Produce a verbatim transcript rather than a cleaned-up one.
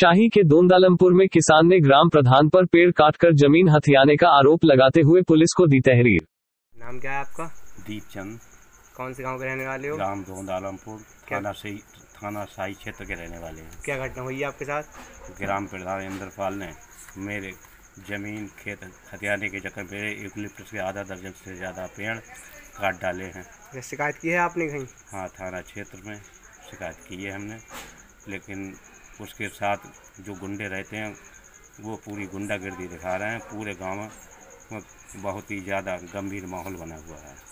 शाही के दोंदालमपुर में किसान ने ग्राम प्रधान पर पेड़ काटकर जमीन हथियाने का आरोप लगाते हुए पुलिस को दी तहरीर। नाम क्या है आपका? दीपचंद। कौन से गांव के रहने वाले हो? ग्राम दोंदालमपुर, थाना से थाना शाही क्षेत्र के रहने वाले हैं। क्या घटना हुई है आपके साथ? ग्राम प्रधान इंद्रपाल ने मेरे जमीन खेत हथियाने के चक्कर में यूकलिप्टस के आधा दर्जन से ज़्यादा पेड़ काट डाले हैं। शिकायत की है आपने कहीं? हाँ, थाना क्षेत्र में शिकायत की है हमने, लेकिन उसके साथ जो गुंडे रहते हैं वो पूरी गुंडागर्दी दिखा रहे हैं। पूरे गांव में बहुत ही ज़्यादा गंभीर माहौल बना हुआ है।